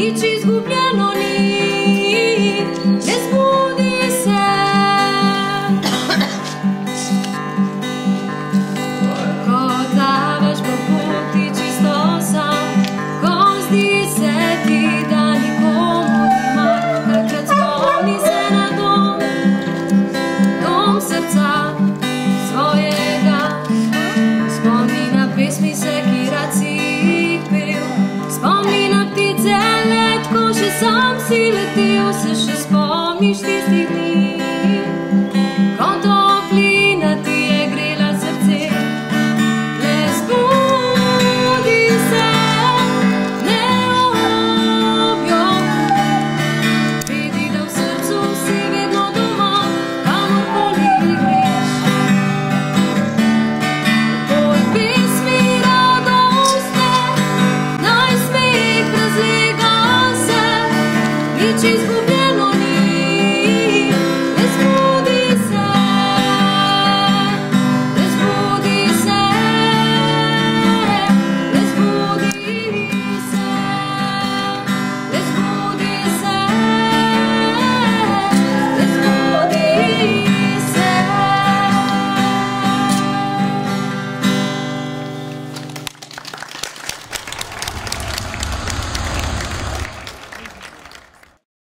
nič izgubljeno ni, ne zbudi se. Ko tavaš po poti čisto sam, ko zdi se ti, da nikomu ni mar, takrat spomni se na dom, dom srca svojega. Spomni na pesmice, ki rad si jih pel, spomni na ptice let, ko še sam si letel.